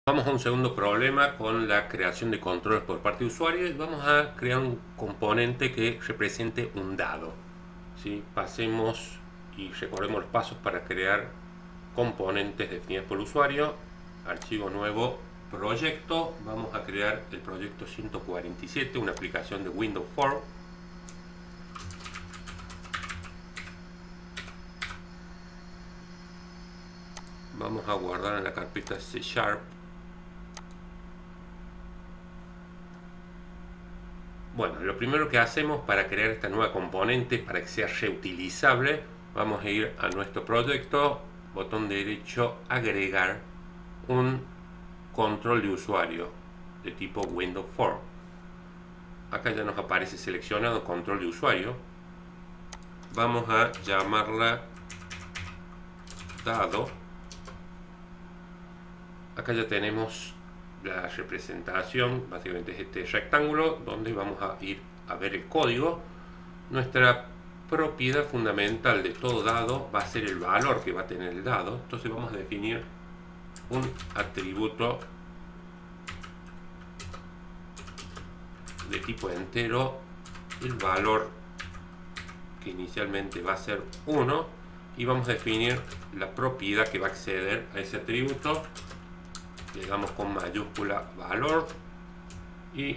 Vamos a un segundo problema con la creación de controles por parte de usuario y vamos a crear un componente que represente un dado. ¿Sí? Pasemos y recordemos los pasos para crear componentes definidos por el usuario. Archivo nuevo, proyecto. Vamos a crear el proyecto 147, una aplicación de Windows Form. Vamos a guardar en la carpeta C#. Bueno, lo primero que hacemos para crear esta nueva componente, para que sea reutilizable, vamos a ir a nuestro proyecto, botón derecho, agregar un control de usuario de tipo Windows Form. Acá ya nos aparece seleccionado control de usuario. Vamos a llamarla dado. Acá ya tenemos la representación, básicamente es este rectángulo donde vamos a ir a ver el código. Nuestra propiedad fundamental de todo dado va a ser el valor que va a tener el dado. Entonces vamos a definir un atributo de tipo entero, el valor que inicialmente va a ser 1, y vamos a definir la propiedad que va a acceder a ese atributo. Le damos con mayúscula valor y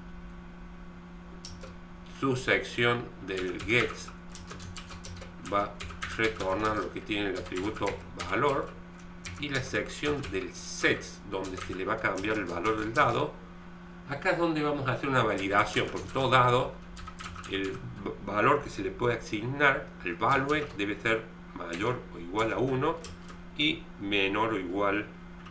su sección del get va a retornar lo que tiene el atributo valor, y la sección del set donde se le va a cambiar el valor del dado. Acá es donde vamos a hacer una validación, porque todo dado, el valor que se le puede asignar al value debe ser mayor o igual a 1 y menor o igual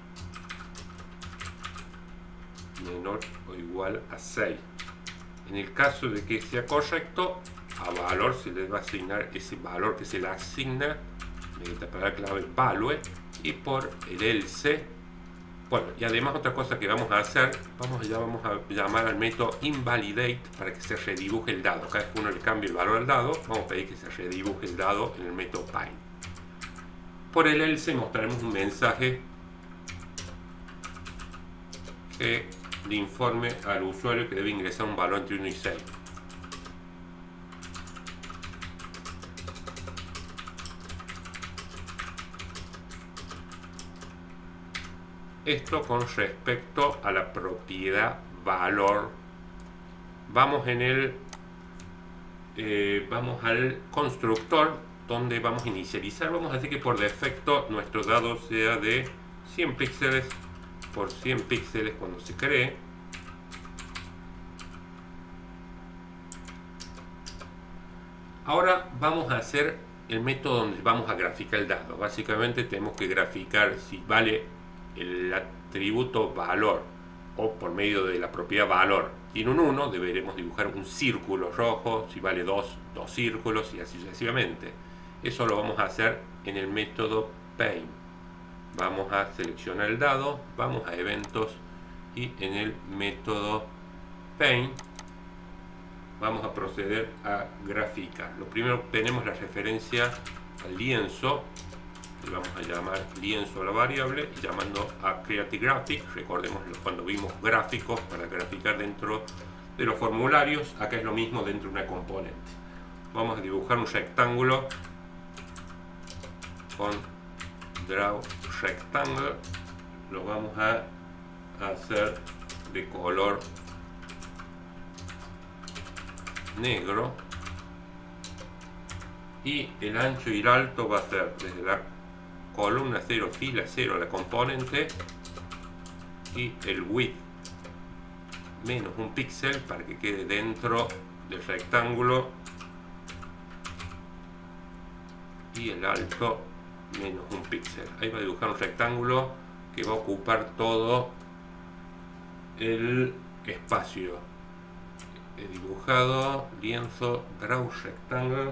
a 6. En el caso de que sea correcto, a valor se le va a asignar ese valor que se le asigna mediante la palabra clave value, y por el else. Bueno, y además otra cosa que vamos a hacer, vamos a llamar al método invalidate para que se redibuje el dado. Cada vez que uno le cambie el valor al dado, vamos a pedir que se redibuje el dado en el método bind. Por el else mostraremos un mensaje que le informe al usuario que debe ingresar un valor entre 1 y 6. Esto con respecto a la propiedad valor. Vamos vamos al constructor, donde vamos a inicializar. Vamos a decir que por defecto nuestro dado sea de 100 píxeles por 100 píxeles cuando se cree. Ahora vamos a hacer el método donde vamos a graficar el dado. Básicamente tenemos que graficar si vale el atributo valor, o por medio de la propiedad valor tiene un 1, deberemos dibujar un círculo rojo. Si vale 2, dos círculos, y así sucesivamente. Eso lo vamos a hacer en el método paint. Vamos a seleccionar el dado, vamos a eventos, y en el método paint vamos a proceder a graficar. Lo primero, tenemos la referencia al lienzo, le vamos a llamar lienzo a la variable, y llamando a create graphic. Recordemos cuando vimos gráficos para graficar dentro de los formularios. Acá es lo mismo dentro de una componente. Vamos a dibujar un rectángulo con draw rectangle. Lo vamos a hacer de color negro, y el ancho y el alto va a ser desde la columna 0, fila 0, la componente, y el width menos un píxel para que quede dentro del rectángulo, y el alto menos un píxel. Ahí va a dibujar un rectángulo que va a ocupar todo el espacio. He dibujado lienzo, draw rectangle,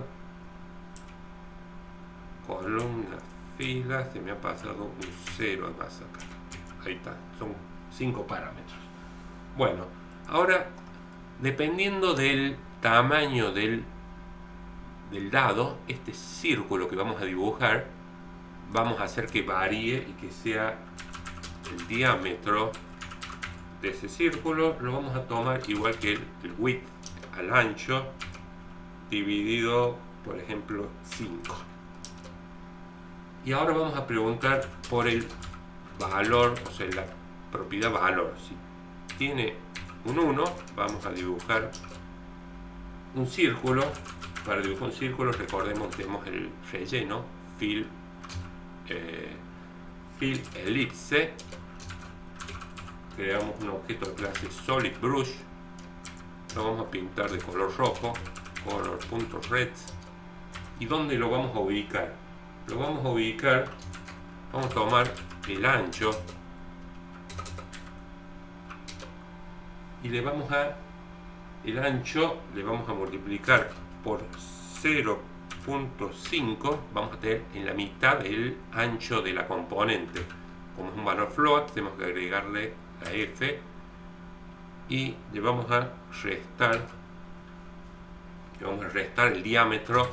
columna, fila, se me ha pasado un 0 además acá. Ahí está, son 5 parámetros. Bueno, ahora dependiendo del tamaño del dado, este círculo que vamos a dibujar, vamos a hacer que varíe y que sea el diámetro de ese círculo lo vamos a tomar igual que el width al ancho dividido, por ejemplo, 5. Y ahora vamos a preguntar por el valor, o sea, la propiedad valor. Si tiene un 1, vamos a dibujar un círculo. Para dibujar un círculo, recordemos que tenemos el relleno, fill ellipse. Creamos un objeto de clase solid brush, lo vamos a pintar de color rojo, color.red. ¿Y dónde lo vamos a ubicar? Lo vamos a ubicar, vamos a tomar el ancho y el ancho le vamos a multiplicar por 0.5, vamos a tener en la mitad del ancho de la componente. Como es un valor float, tenemos que agregarle la f y le vamos a restar el diámetro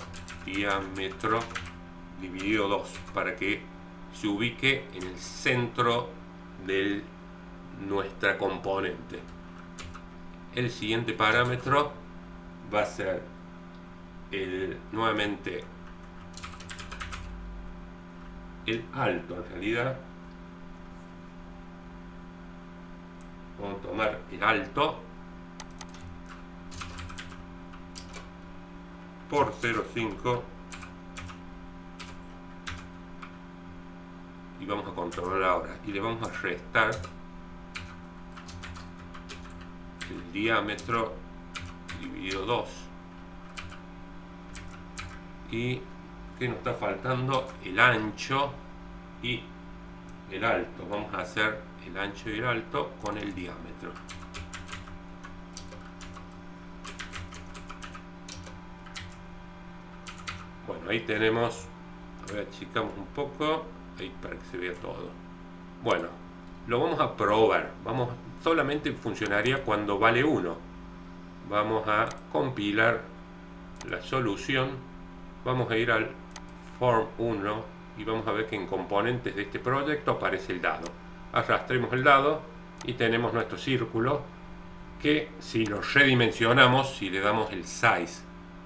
dividido 2 para que se ubique en el centro de nuestra componente. El siguiente parámetro va a ser nuevamente el alto. En realidad vamos a tomar el alto por 0.5 y vamos a controlar ahora y le vamos a restar el diámetro dividido 2 y que nos está faltando el ancho y el alto. Vamos a hacer el ancho y el alto con el diámetro. Bueno, ahí tenemos, a ver, achicamos un poco ahí para que se vea todo. Bueno, lo vamos a probar. Solamente funcionaría cuando vale 1. Vamos a compilar la solución. Vamos a ir al form 1 y vamos a ver que en componentes de este proyecto aparece el dado. Arrastremos el dado y tenemos nuestro círculo que si lo redimensionamos, si le damos el size,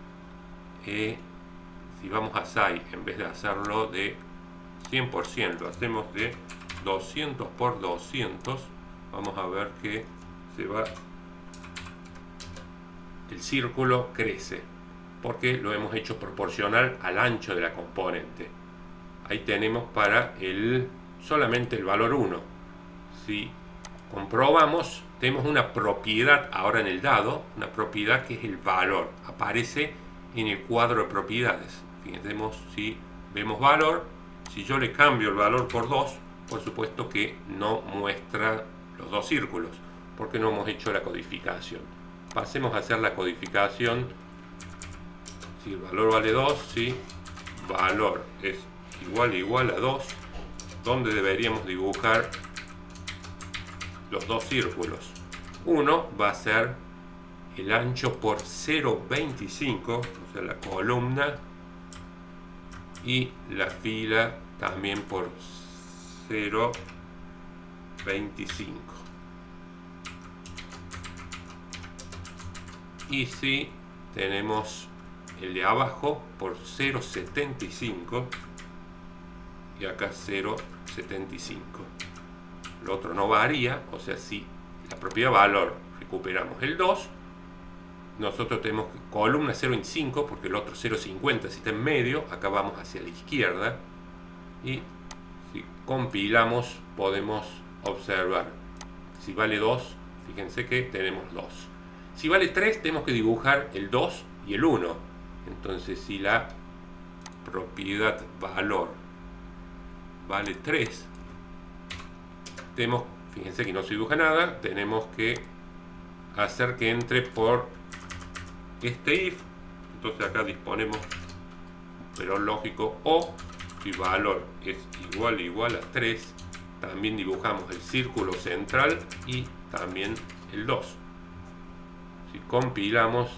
si vamos a size, en vez de hacerlo de 100%, lo hacemos de 200 por 200, vamos a ver que el círculo crece porque lo hemos hecho proporcional al ancho de la componente. Ahí tenemos para solamente el valor 1. Si comprobamos, tenemos una propiedad ahora en el dado, una propiedad que es el valor. Aparece en el cuadro de propiedades. Fíjense, si vemos valor, si yo le cambio el valor por 2, por supuesto que no muestra los dos círculos, porque no hemos hecho la codificación. Pasemos a hacer la codificación. Si el valor vale 2, si valor es igual a 2, donde deberíamos dibujar los dos círculos. Uno va a ser el ancho por 0.25, o sea, la columna, y la fila también por 0.25. Y si tenemos el de abajo por 0.75 y acá 0.75. Lo otro no varía, o sea, si la propiedad valor recuperamos el 2, nosotros tenemos columna 0.25 porque el otro 0.50 si está en medio, acá vamos hacia la izquierda y si compilamos podemos observar, si vale 2, fíjense que tenemos 2. Si vale 3 tenemos que dibujar el 2 y el 1. Entonces si la propiedad valor vale 3, fíjense que no se dibuja nada, tenemos que hacer que entre por este if. Entonces acá disponemos pero lógico o si valor es igual a 3, también dibujamos el círculo central y también el 2. Si compilamos,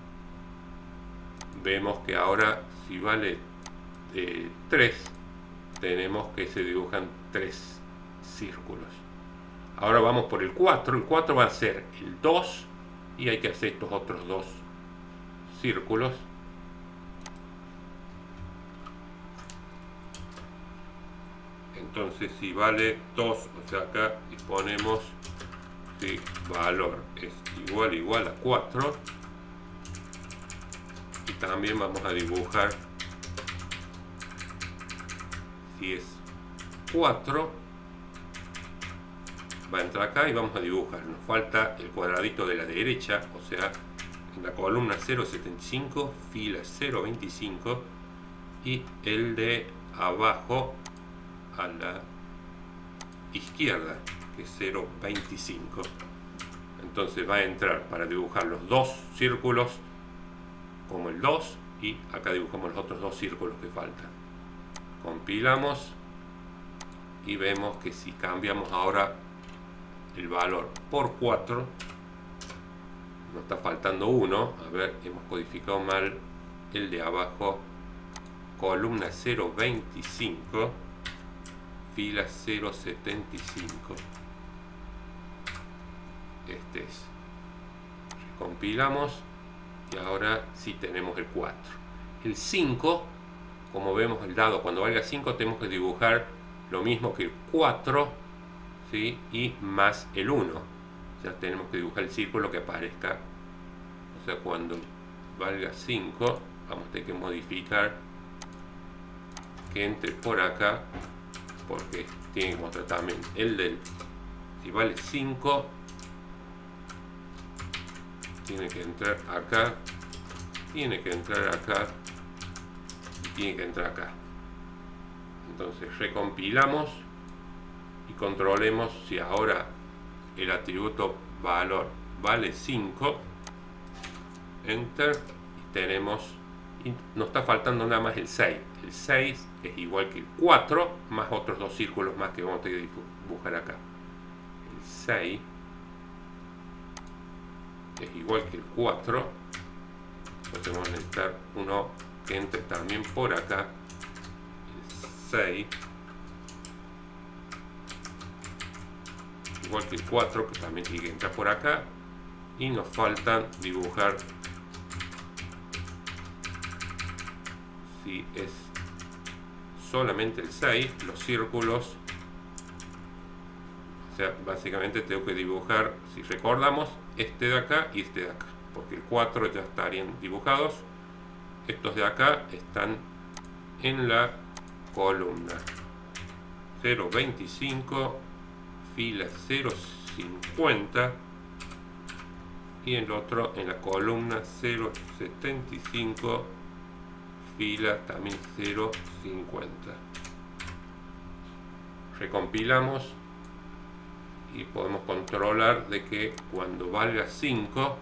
vemos que ahora si vale 3, tenemos que se dibujan 3 círculos. Ahora vamos por el 4. El 4 va a ser el 2 y hay que hacer estos otros 2 círculos. Entonces si vale 2, o sea acá disponemos si valor es igual a 4, y también vamos a dibujar si es 4, va a entrar acá y vamos a dibujar. Nos falta el cuadradito de la derecha, o sea, en la columna 0,75, fila 0,25, y el de abajo a la izquierda, que es 0,25. Entonces va a entrar para dibujar los 2 círculos como el 2, y acá dibujamos los otros 2 círculos que faltan. Compilamos y vemos que si cambiamos ahora el valor por 4, nos está faltando 1. A ver, hemos codificado mal el de abajo, columna 0,25, fila 0,75. Este es. Recompilamos y ahora sí tenemos el 4. El 5, como vemos el dado, cuando valga 5 tenemos que dibujar lo mismo que el 4, ¿sí? Y más el 1. Ya tenemos que dibujar el círculo que aparezca. O sea, cuando valga 5 vamos a tener que modificar que entre por acá, porque tiene que mostrar también el del, si vale 5 tiene que entrar acá, tiene que entrar acá y tiene que entrar acá. Entonces recompilamos y controlemos si ahora el atributo valor vale 5, enter, y tenemos, y nos está faltando nada más el 6. El 6 es igual que el 4 más otros 2 círculos más que vamos a tener que dibujar acá. El 6 es igual que el 4, entonces vamos a necesitar uno que entre también por acá. El 6 igual que el 4, que también tiene que entrar por acá, y nos faltan dibujar si es solamente el 6, los círculos. O sea, básicamente tengo que dibujar, si recordamos, este de acá y este de acá, porque el 4 ya estarían dibujados. Estos de acá están en la columna 0,25, fila 0,50, y el otro en la columna 0,75, fila también 0,50. Recompilamos y podemos controlar de que cuando valga 5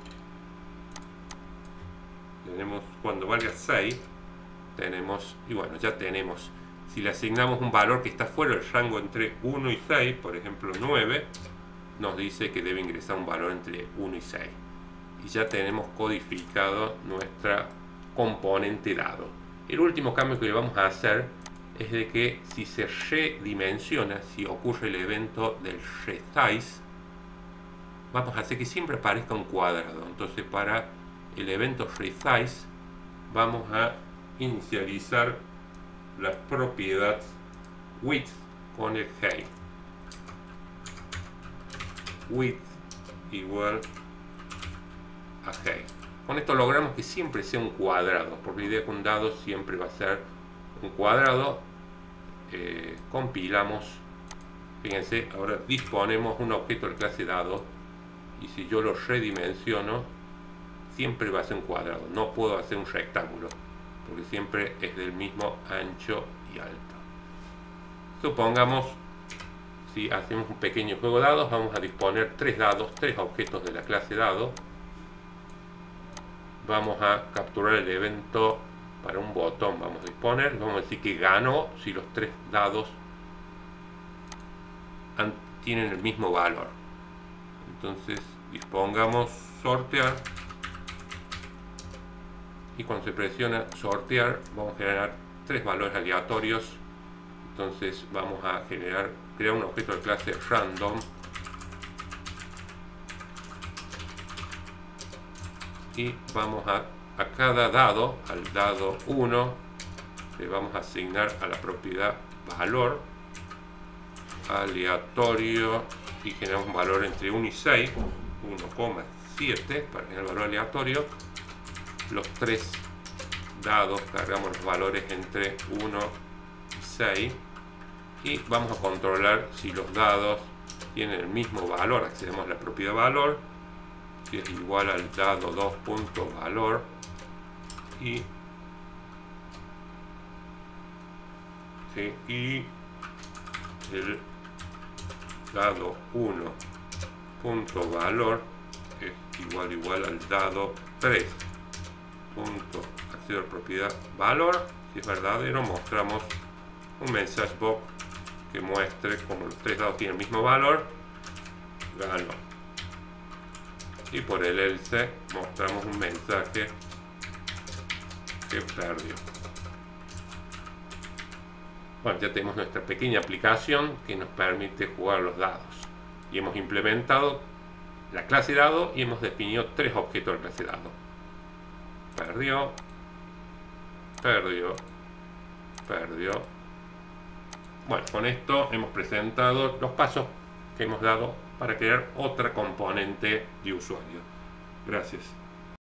tenemos, cuando valga 6 tenemos, y bueno, ya tenemos, si le asignamos un valor que está fuera del rango entre 1 y 6, por ejemplo 9, nos dice que debe ingresar un valor entre 1 y 6, y ya tenemos codificado nuestra componente dado. El último cambio que le vamos a hacer es de que si se redimensiona, si ocurre el evento del resize, vamos a hacer que siempre aparezca un cuadrado. Entonces para el evento resize vamos a inicializar la propiedad width con el height. Width igual a height. Con esto logramos que siempre sea un cuadrado, porque la idea con dados siempre va a ser un cuadrado. Compilamos, fíjense, ahora disponemos un objeto de clase dado, y si yo lo redimensiono siempre va a ser un cuadrado, no puedo hacer un rectángulo porque siempre es del mismo ancho y alto. Supongamos, si hacemos un pequeño juego de dados, vamos a disponer 3 dados, 3 objetos de la clase dado. Vamos a capturar el evento para un botón, vamos a disponer, vamos a decir que ganó si los 3 dados tienen el mismo valor. Entonces dispongamos sortear, y cuando se presiona sortear vamos a generar 3 valores aleatorios. Entonces vamos a generar crear un objeto de clase random y vamos a cada dado, al dado 1, le vamos a asignar a la propiedad valor aleatorio y generamos un valor entre 1 y 6, 1,7 para generar el valor aleatorio. Los 3 dados cargamos los valores entre 1 y 6 y vamos a controlar si los dados tienen el mismo valor. Accedemos a la propiedad valor, que es igual al dado 2.valor y el dado 1.valor es igual al dado 3. Accedo a la propiedad valor. Si es verdadero, mostramos un message box que muestre como los 3 dados tienen el mismo valor, ganó. Y por el else mostramos un mensaje que perdió. Bueno, ya tenemos nuestra pequeña aplicación que nos permite jugar los dados. Y hemos implementado la clase dado y hemos definido 3 objetos de clase dado. Perdió, perdió, perdió. Bueno, con esto hemos presentado los pasos que hemos dado para crear otra componente de usuario. Gracias.